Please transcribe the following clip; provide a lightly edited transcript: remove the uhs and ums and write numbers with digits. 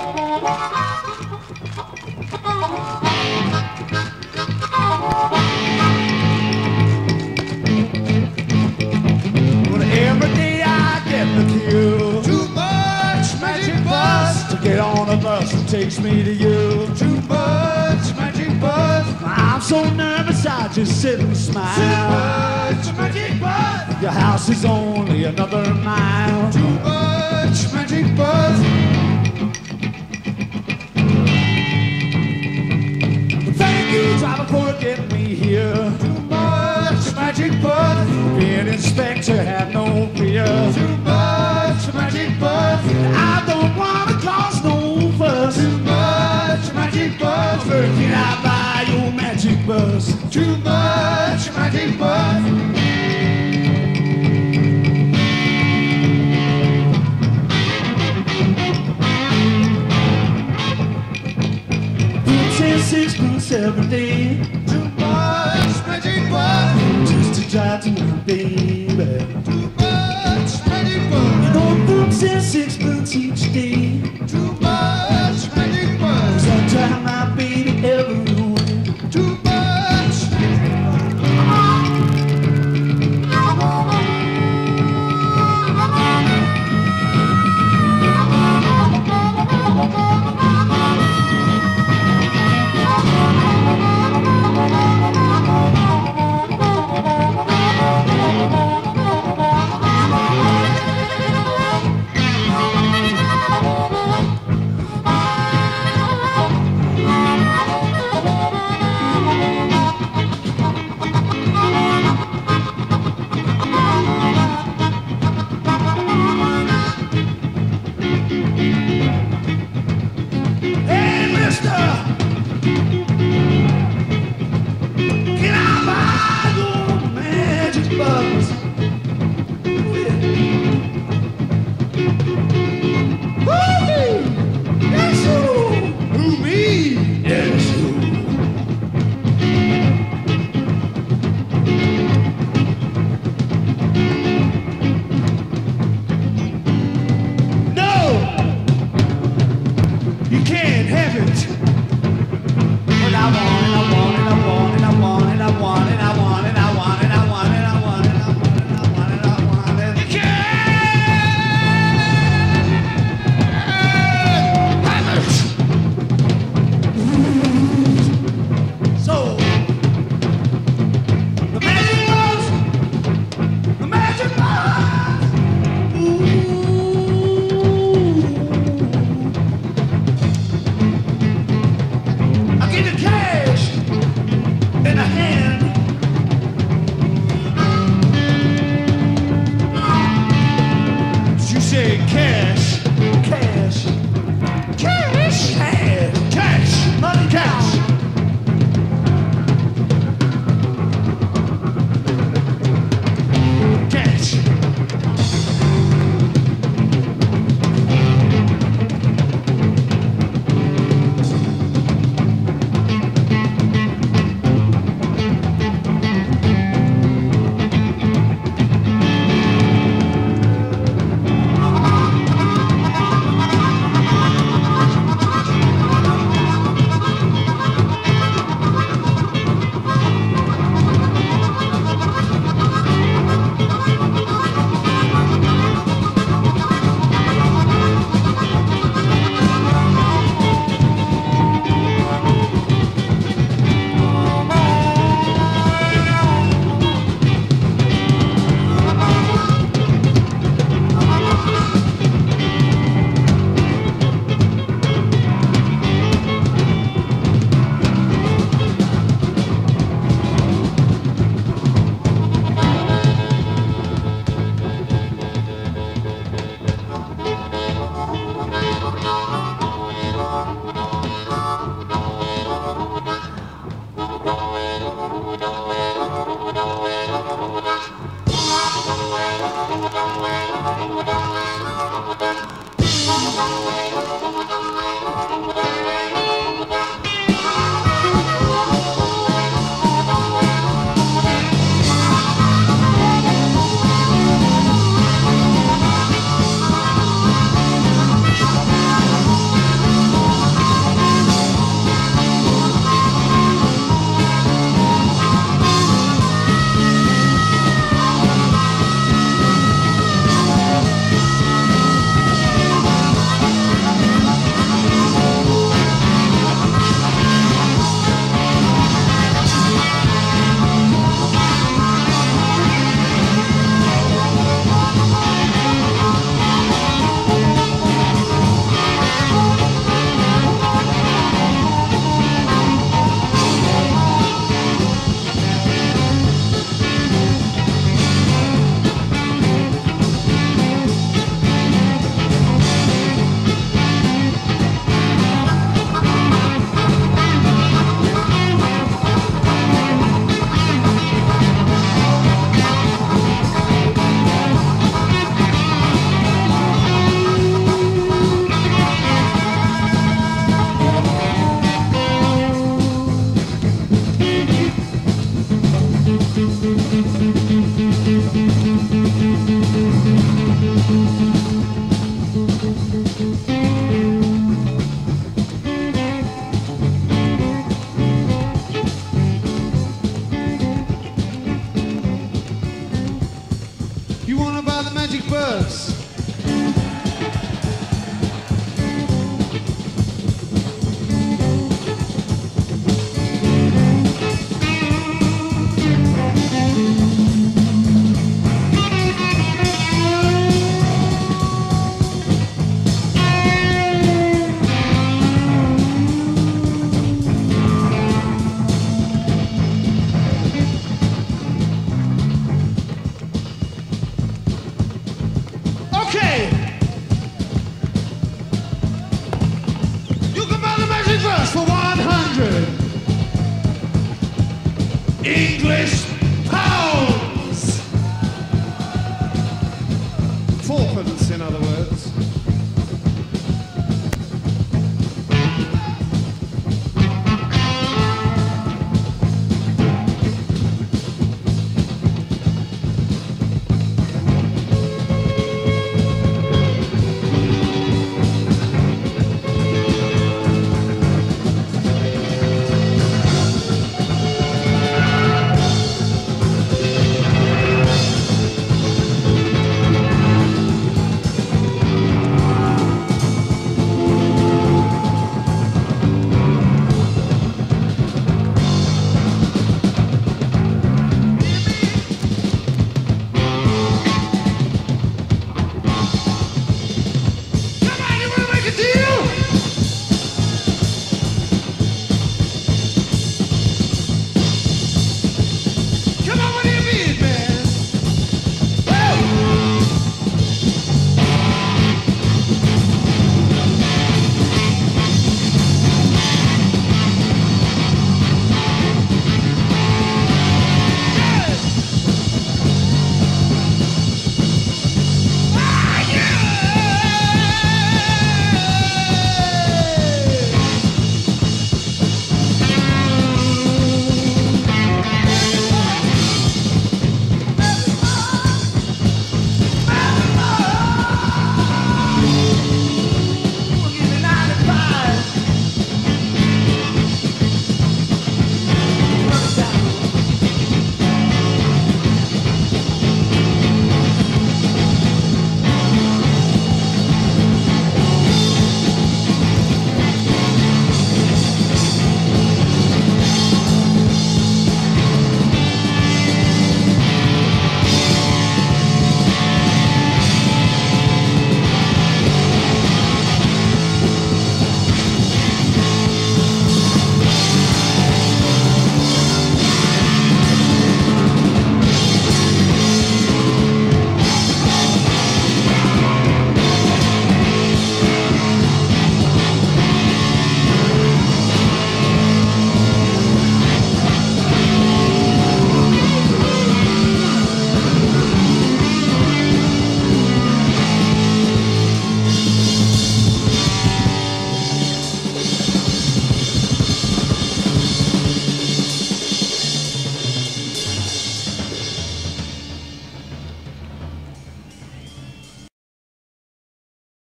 But every day I get the cue. Too much magic buzz to get on a bus that takes me to you. Too much magic buzz. I'm so nervous I just sit and smile. Too much magic buzz. Your house is only another mile. Too much magic buzz. Thank you, driver, for getting me here. Too much magic buzz. Being inspector, have no fear. Too much magic buzz. I don't want to cause no fuss. Too much magic buzz. Can I buy your magic buzz? Too much magic buzz. Sixpence every day. Too much magic buzz. Just to drive to my baby. Too much magic buzz. You know, books and sixpence each day. Too much magic buzz. So I drive my baby everywhere. Too much magic English